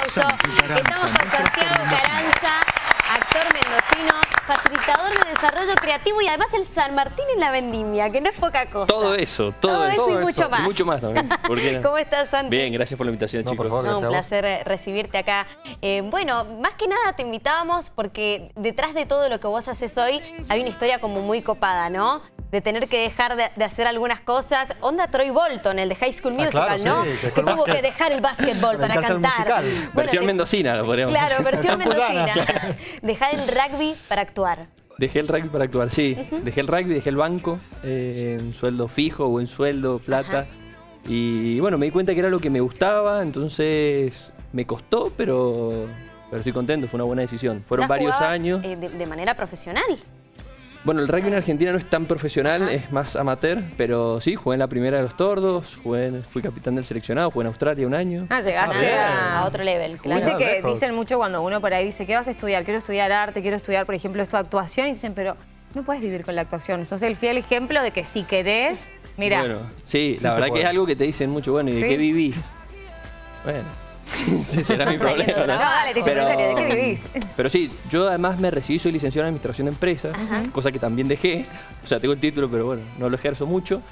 Desarrollo. Estamos con Santiago Carranza, actor mendocino, facilitador de desarrollo creativo y además el San Martín en la vendimia, que no es poca cosa. Todo eso y mucho más. Y mucho más también. ¿Por qué no? ¿Cómo estás, Santi? Bien, gracias por la invitación, chicos. Por favor, Un placer recibirte acá. Bueno, más que nada te invitábamos porque detrás de todo lo que vos haces hoy hay una historia como muy copada, ¿no? De tener que dejar de hacer algunas cosas. Onda Troy Bolton, el de High School Musical, claro, ¿no? sí, que tuvo que dejar el básquetbol para cantar. Bueno, versión mendocina, lo podríamos decir. Claro, versión mendocina. Dejar el rugby para actuar. Dejé el rugby para actuar, sí. Dejé el rugby, dejé el banco, en sueldo fijo, buen sueldo, plata. Y bueno, me di cuenta que era lo que me gustaba, entonces me costó, pero estoy contento, fue una buena decisión. Fueron varios años. De manera profesional. Bueno, el rugby en Argentina no es tan profesional, es más amateur, pero sí, jugué en la primera de los Tordos, fui capitán del seleccionado, jugué en Australia un año. Ah, llegaste a otro level, claro. Viste que dicen mucho cuando uno por ahí dice, ¿qué vas a estudiar? Quiero estudiar arte, quiero estudiar, por ejemplo, esto de actuación. Y dicen, pero no puedes vivir con la actuación. Sos el fiel ejemplo de que si querés, mira. Bueno, sí, la verdad que es algo que te dicen mucho, bueno, ¿y de qué vivís? Bueno, ese será mi problema, ¿no? No, dale, te dicen en serio, ¿de qué vivís? Pero sí, yo además me recibí, soy licenciado en Administración de Empresas, cosa que también dejé. O sea, tengo el título, pero bueno, no lo ejerzo mucho.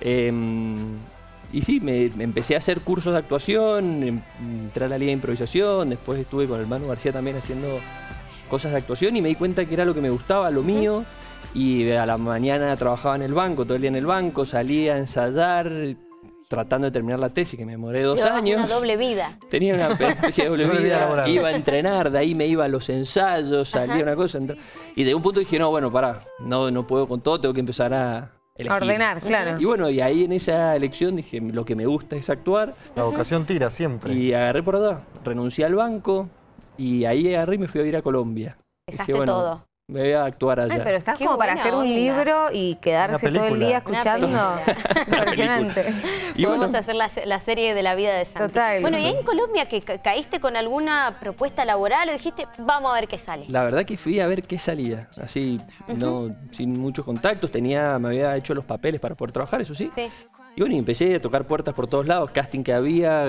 Y sí, me empecé a hacer cursos de actuación, entré a la Liga de Improvisación, después estuve con el Manu García también haciendo cosas de actuación y me di cuenta que era lo que me gustaba, lo mío. Y a la mañana trabajaba en el banco, todo el día en el banco, salía a ensayar, tratando de terminar la tesis, que me demoré 2 años. Una doble vida. Tenía una especie de doble vida. Iba a entrenar, de ahí me iba a los ensayos, salía una cosa. Y de un punto dije, no, bueno, pará, no puedo con todo, tengo que empezar a elegir. A ordenar, claro. Y bueno, y ahí en esa elección dije, lo que me gusta es actuar. La vocación tira siempre. Y agarré por allá, renuncié al banco y ahí agarré y me fui a ir a Colombia. Dejaste dije, bueno, todo. Me voy a actuar allá. Ay, pero estás Qué como para buena hacer un onda. libro y quedarse todo el día escuchando. Impresionante. Y Podemos bueno, hacer la serie de la vida de Santi. Total. Bueno, y ahí en Colombia, que caíste con alguna propuesta laboral o dijiste, vamos a ver qué sale. la verdad que fui a ver qué salía, así, no, sin muchos contactos, me había hecho los papeles para poder trabajar, eso sí. Sí. Y bueno, y empecé a tocar puertas por todos lados, casting que había,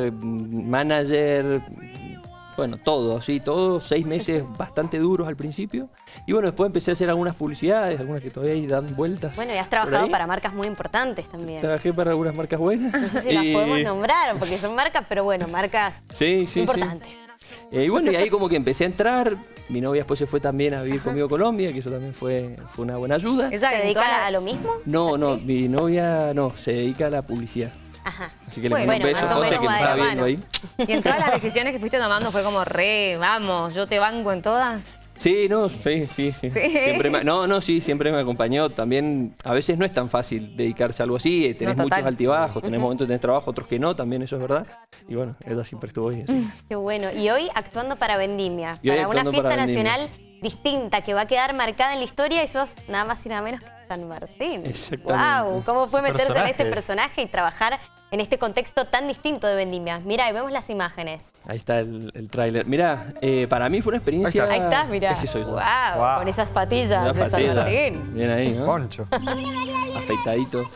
manager, bueno, todo, así, todo, 6 meses bastante duros al principio. Y bueno, después empecé a hacer algunas publicidades, algunas que todavía ahí dan vueltas. Bueno, y has trabajado para marcas muy importantes también. Trabajé para algunas marcas buenas. No sé si las podemos nombrar, porque son marcas, pero bueno, marcas importantes. Y bueno, y ahí como que empecé a entrar. Mi novia después se fue también a vivir conmigo a Colombia, que eso también fue una buena ayuda. ¿Ella ¿Se dedica a lo mismo? No, mi novia no, se dedica a la publicidad. Ajá. Así que le mando un Bueno, beso, más o José, menos que me va de está la viendo mano. ahí. Y en todas las decisiones que fuiste tomando fue como vamos, yo te banco en todas. Sí, no, sí. Siempre siempre me acompañó. También a veces no es tan fácil dedicarse a algo así. Tenés muchos altibajos, tenés momentos que tenés trabajo, otros que no, también eso es verdad. Y bueno, ella siempre estuvo ahí. Así. Qué bueno. Y hoy actuando para Vendimia, Y hoy para una actuando fiesta para Vendimia. nacional distinta que va a quedar marcada en la historia y sos nada más y nada menos que San Martín. Exactamente. ¡Wow! ¿Cómo fue meterse en este personaje y trabajar en este contexto tan distinto de Vendimia? Mira, y vemos las imágenes. Ahí está el tráiler. Mirá, para mí fue una experiencia... Ahí estás, mirá. Ese soy yo. ¡Wow! Con esas patillas de San Martín. Bien ahí, ¿no? Poncho. Afeitadito.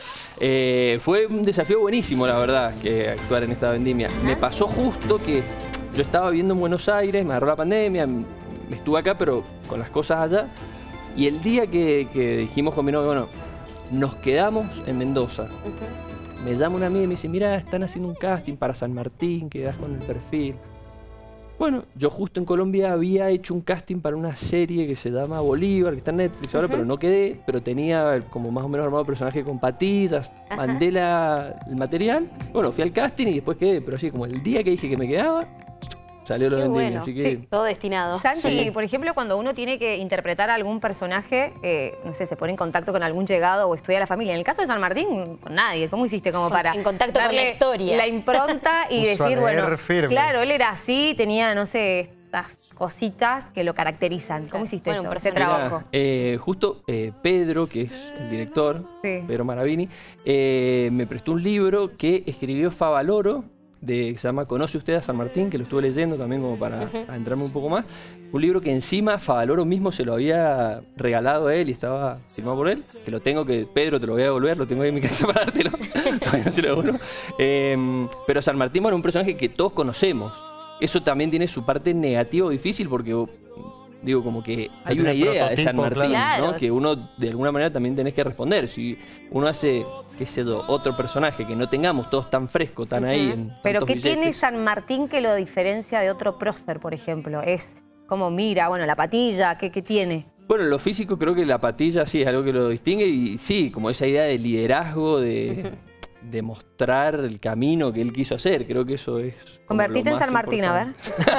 Fue un desafío buenísimo, la verdad, que actuar en esta vendimia. Me pasó justo que yo estaba viviendo en Buenos Aires, me agarró la pandemia, estuve acá, pero con las cosas allá. Y el día que dijimos con mi novio, bueno, nos quedamos en Mendoza. Me llama una amiga y me dice, mirá, están haciendo un casting para San Martín, quedás con el perfil. Bueno, yo justo en Colombia había hecho un casting para una serie que se llama Bolívar, que está en Netflix ahora, pero no quedé, pero tenía como más o menos armado el personaje con patillas, mandé el material, bueno, fui al casting y después quedé, pero así como el día que dije que me quedaba, salió lo de Vendimia, Bueno, así que... sí, todo destinado. Santi, por ejemplo, cuando uno tiene que interpretar a algún personaje, no sé, se pone en contacto con algún llegado o estudia la familia. En el caso de San Martín, con nadie. ¿Cómo hiciste como para En contacto con la darle historia. la impronta y decir, bueno, firme. claro, él era así, tenía, no sé, estas cositas que lo caracterizan. ¿Cómo hiciste Bueno, eso, un ese personaje. trabajo? Justo Pedro, que es el director, Sí. Pedro Maravini, me prestó un libro que escribió Favaloro, que se llama Conoce usted a San Martín, que lo estuve leyendo también como para adentrarme un poco más. Un libro que encima Favaloro mismo se lo había regalado a él y estaba firmado por él, que lo tengo, que Pedro te lo voy a devolver, lo tengo ahí en mi casa para dártelo. Todavía no se lo devuelvo. Pero San Martín era un personaje que todos conocemos. eso también tiene su parte negativa o difícil porque, digo, como que hay Tiene una idea de San prototipo, Martín, claro. ¿no? Que uno de alguna manera también tenés que responder. Si uno hace, qué sé yo, otro personaje que no tengamos todos tan fresco, tan ahí en Pero tantos ¿qué tiene billetes. San Martín que lo diferencia de otro prócer, por ejemplo? Es como mira, bueno, la patilla, ¿qué tiene? Bueno, en lo físico creo que la patilla sí es algo que lo distingue y sí, como esa idea de liderazgo, de mostrar el camino que él quiso hacer. Creo que eso es... como Convertite lo en San más Martín, a ver.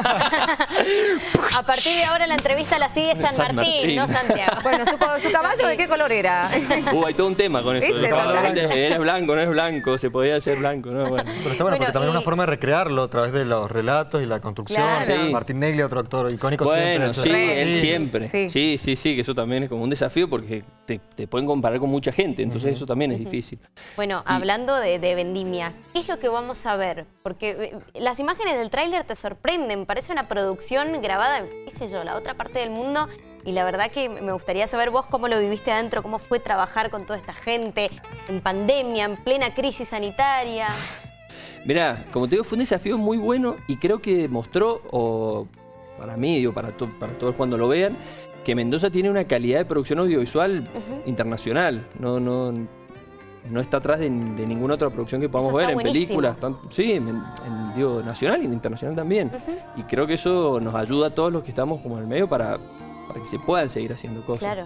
A partir de ahora la entrevista la sigue San San Martín, Martín. no Santiago. Bueno, ¿su caballo de qué color era? Hay todo un tema con eso. ¿Viste? El caballo era blanco, no es blanco, se podía hacer blanco, ¿no? Bueno. Pero está bueno, Bueno, porque también es y- una forma de recrearlo a través de los relatos y la construcción. Claro. Sí. Martín Negli, otro actor icónico Bueno, siempre. sí, Re. él siempre. Sí. Sí, que eso también es como un desafío porque te pueden comparar con mucha gente, entonces eso también es difícil. Bueno, hablando de Vendimia, ¿qué es lo que vamos a ver? Porque las imágenes del tráiler te sorprenden, parece una producción grabada en, qué sé yo, la otra parte del mundo. Y la verdad que me gustaría saber vos cómo lo viviste adentro, cómo fue trabajar con toda esta gente en pandemia, en plena crisis sanitaria. Mirá, como te digo, fue un desafío muy bueno y creo que demostró, o para mí, digo, para todos cuando lo vean, que Mendoza tiene una calidad de producción audiovisual internacional. No está atrás de ninguna otra producción que podamos Eso ver está en buenísimo. películas. Sí, digo, nacional y internacional también. Y creo que eso nos ayuda a todos los que estamos como en el medio para que se puedan seguir haciendo cosas. Claro.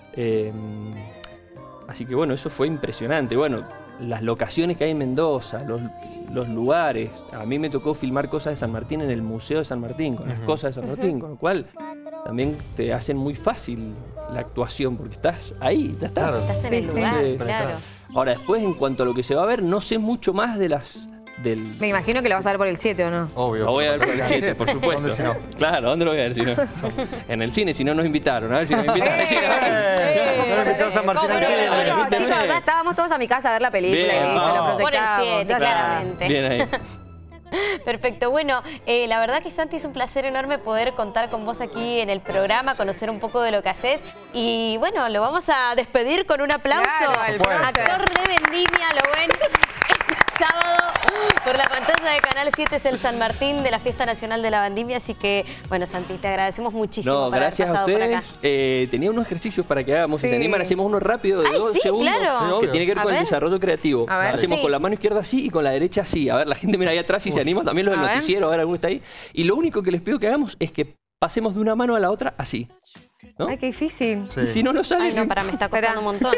Así que bueno, eso fue impresionante. Bueno, las locaciones que hay en Mendoza, los lugares. A mí me tocó filmar cosas de San Martín en el Museo de San Martín, con las cosas de San Martín, con lo cual también te hacen muy fácil la actuación, porque estás ahí, ya estás. Claro. Estás en Sí, el sí. lugar, Sí. claro. Ahora, después, en cuanto a lo que se va a ver, no sé mucho más de Me imagino que lo vas a ver por el 7, ¿o no? Obvio. Lo voy a ver por el 7, por supuesto. ¿Dónde si no? Claro, ¿dónde lo voy a ver si no? En el cine, si no nos invitaron. A ver si nos invitan al cine. No me invitó a San Martín ¿Cómo al no? cine. Bueno, Bueno, Invítame. chicos, ya estábamos todos a mi casa a ver la película Bien, y listo, vamos. lo Por el proyectamos. 7, ya está. claramente. Bien ahí. Perfecto. Bueno, la verdad que Santi, es un placer enorme poder contar con vos aquí en el programa, conocer un poco de lo que haces. Y bueno, lo vamos a despedir con un aplauso. Claro, al prócer. Actor de Vendimia, lo ven este sábado por la pantalla de Canal 7, es el San Martín de la Fiesta Nacional de la Vendimia. Así que, bueno, Santi, te agradecemos muchísimo No, por haber gracias a pasado por acá. ustedes. Tenía unos ejercicios para que hagamos. Si Sí. se animan, hacemos uno rápido de Ay, 2 sí, segundos. claro. Sí, Que obvio. tiene que ver A con el ver. desarrollo creativo. A ver. Hacemos Sí. con la mano izquierda así y con la derecha así. A ver, la gente mira ahí atrás y se anima. También los del A ver. noticiero. A ver, alguno está ahí. Y lo único que les pido que hagamos es que pasemos de una mano a la otra así. ¿No? Ay, qué difícil. Sí. Y si no nos sale... Ay, no, para, me está costando un montón.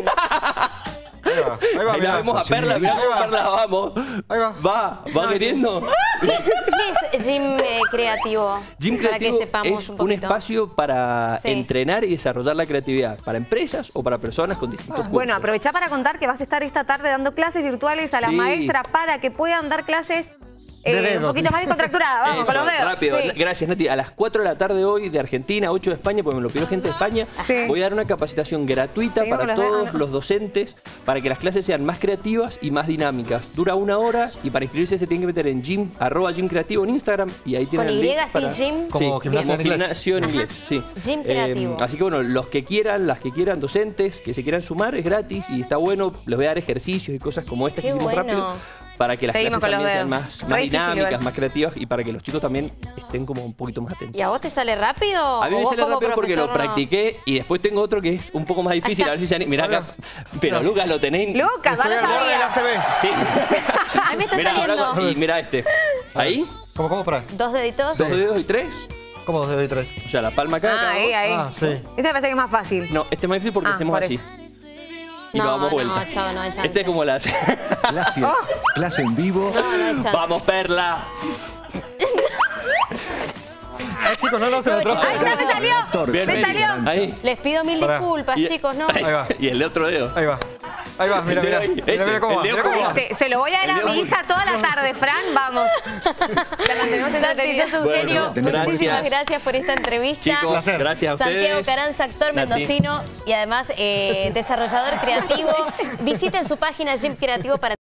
Ahí va, Ahí la mirá. vemos a Perla, mirá Ahí cómo va. Perla, vamos. Ahí va. Va queriendo. ¿Qué es Gym Creativo? Gym Para Creativo que sepamos es un un poquito. espacio para Sí. entrenar y desarrollar la creatividad para empresas o para personas con distintos Bueno, cursos. aprovechá para contar que vas a estar esta tarde dando clases virtuales a las Sí. maestras para que puedan dar clases De un dedos. poquito más descontracturadas. Vamos, con Eso, los dedos. rápido. Sí. Gracias, Nati. A las 4 de la tarde hoy de Argentina, 8 de España, porque me lo pidió gente de España, Sí. voy a dar una capacitación gratuita Seguimos para con los todos dedos. los docentes para que las clases sean más creativas y más dinámicas. Dura 1 hora y para inscribirse se tienen que meter en gym, @gym creativo en Instagram y ahí tienen Con el Y, link sí, para... gym. Como Sí, gimnasia en inglés. gimnasio en inglés, sí. Gym creativo. Así que bueno, los que quieran, las que quieran, docentes, que se quieran sumar, es gratis y está bueno. Les voy a dar ejercicios y cosas como estas Qué que hicimos bueno. rápido para que las Seguimos clases con los también sean dedos. más Re difícil dinámicas, igual. más creativas y para que los chicos también estén como un poquito más atentos. ¿Y a vos te sale rápido? A mí ¿O me vos sale como rápido porque lo profesor no? practiqué y después tengo otro que es un poco más difícil. A ver si se anima. Mirá acá. Pero Lucas, lo tenéis. Lucas, Estoy vas al a borde de la saber. CB. Sí. A mí me está Mirá, saliendo ahora, y mirá este. Ahí, ¿Cómo, para? 2 deditos. 2 dedos y 3. ¿Cómo 2 dedos y 3? O sea, la palma acá. Ah, cada ahí, uno. ahí. Ah, sí. Este me parece que es más fácil. No, este es más difícil porque Ah, hacemos por así. eso. Y No, lo damos no, vuelta. chavo, no hay chance. Este es como la... Clase, clase en vivo. No, no hay chance. ¡Vamos, Perla! Ay, chicos, no, se me entró. ¡Ahí está, me salió! Actor, Bien, ¡Me bien. salió! Ahí. Les pido mil Pará. disculpas, chicos, ¿no? Ahí va. Y el de otro dedo. Ahí va. Ahí va, mira, El dedo mira. ahí, Mira, ese, mira cómo va. el dedo Mira cómo cómo va. va. Se lo voy a dar a mi hija toda la tarde, Fran, vamos. La mantenemos Santi, entretenida. sos un Bueno, genio. gracias. Muchísimas gracias por esta entrevista. Chicos, placer. gracias a ustedes. Santiago Carranza, actor Nati. mendocino y además desarrollador creativo. Visiten su página Gym Creativo para